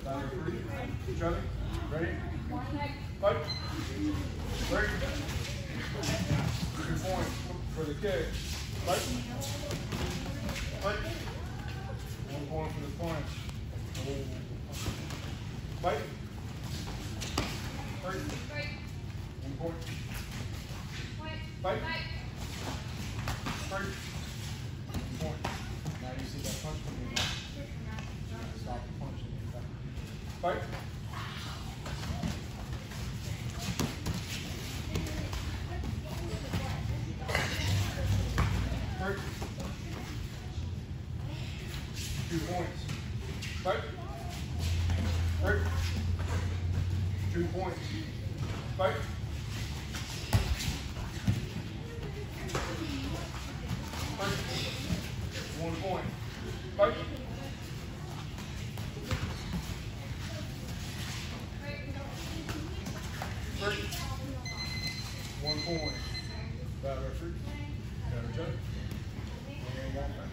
Charlie, ready? Fight. Break. 2 points for the kick. Fight. Fight. 1 point for the punch. Fight. Break. 1 point. Fight. Break. 1 point. Now you see that punch coming in. Stop the punch. Fight. Break. 2 points. Fight. Break. 2 points. Fight. Break. 1 point. Fight. Break. 1 point. Bad referee. Got a judge.